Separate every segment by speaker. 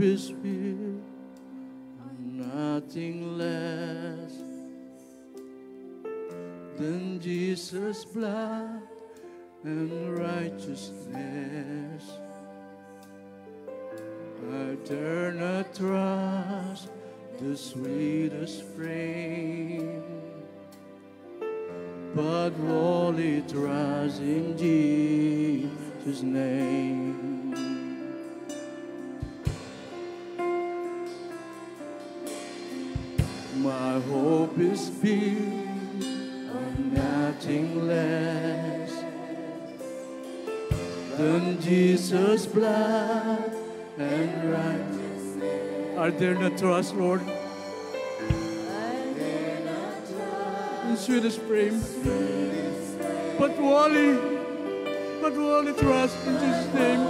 Speaker 1: is built on nothing less than Jesus' blood and righteousness. I dare not trust the sweetest frame, but wholly trust in Jesus' name. My hope is built on nothing less than Jesus' blood and righteousness. I dare not trust, Lord, in sweetest frame, but wholly trust in Jesus' name.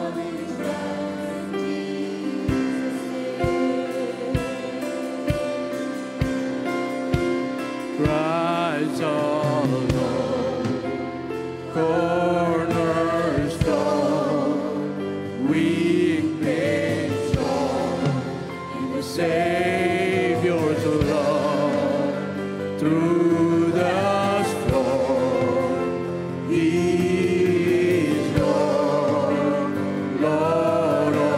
Speaker 1: Christ alone, cornerstone, weak made strong in the Savior's love. Through the storm, He is Lord, Lord of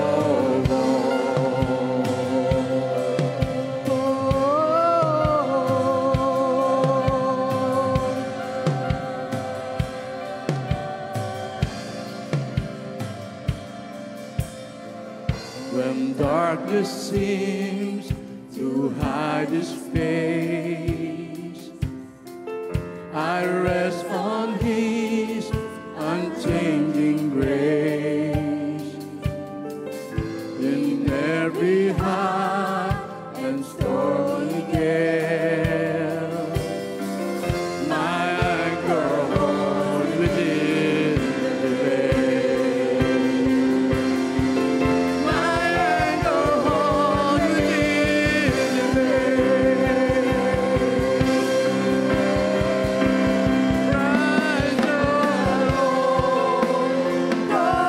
Speaker 1: when darkness seems to hide His face, I rest on His unchanging grace. In every high and stormy gale, my anchor holds within the veil. My anchor holds within the veil. Christ alone,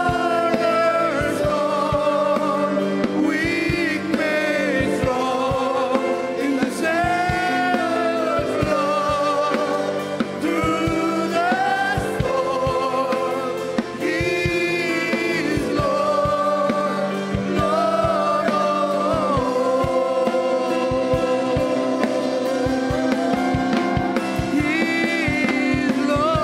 Speaker 1: cornerstone, weak made strong in the Savior's love. Through the storm, He is Lord, Lord of He is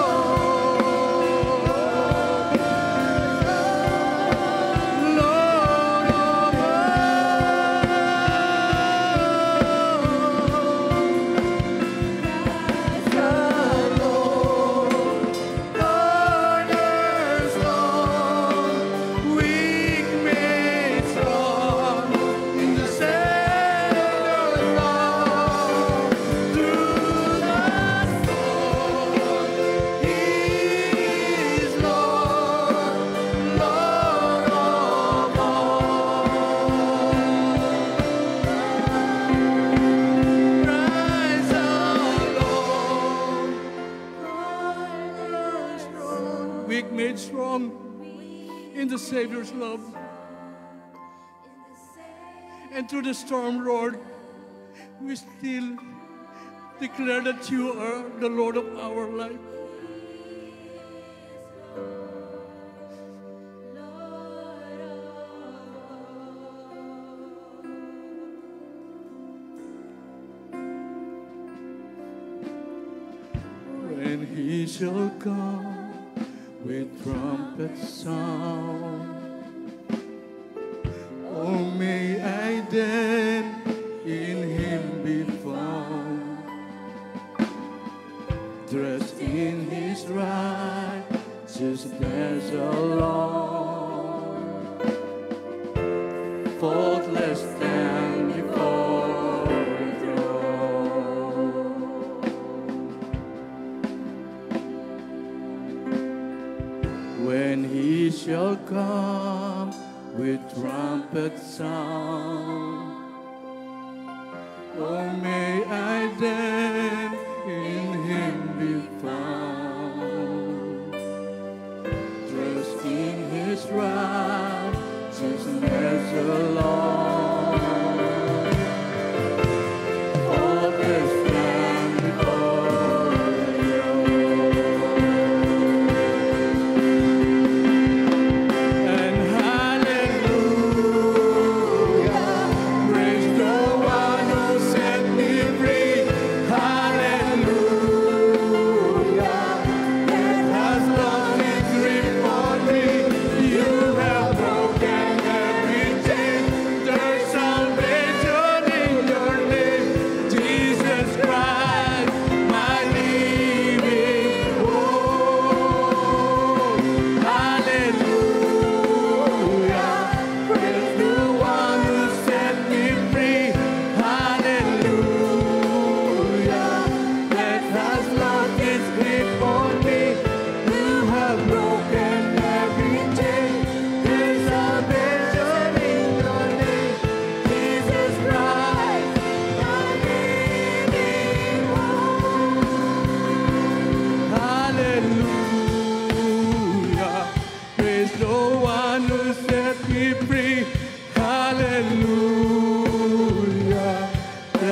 Speaker 1: cornerstone, weak made strong in the Savior's love. Through the storm, He is Lord, Lord of all. Christ alone, cornerstone, weak made strong in the Savior's love. And through the storm, Lord, we still declare that You are the Lord of our life. When He shall come with trumpet sound, oh, may I then in Him be found, dressed in His righteousness alone, faultless stand before His throne. When He shall come with trumpet sound, oh, may I then in Him be found, dressed in His righteousness alone.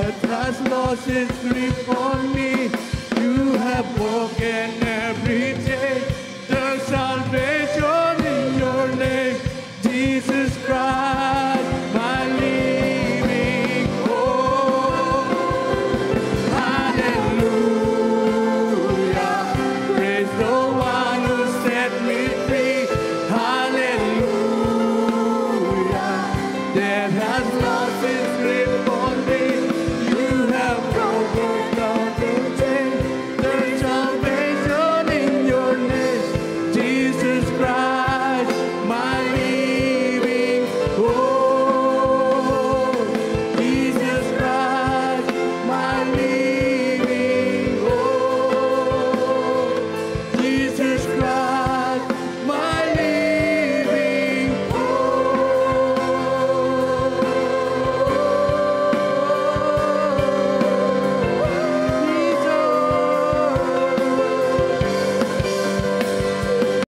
Speaker 1: Death has lost its grip on me. You have broken every chain.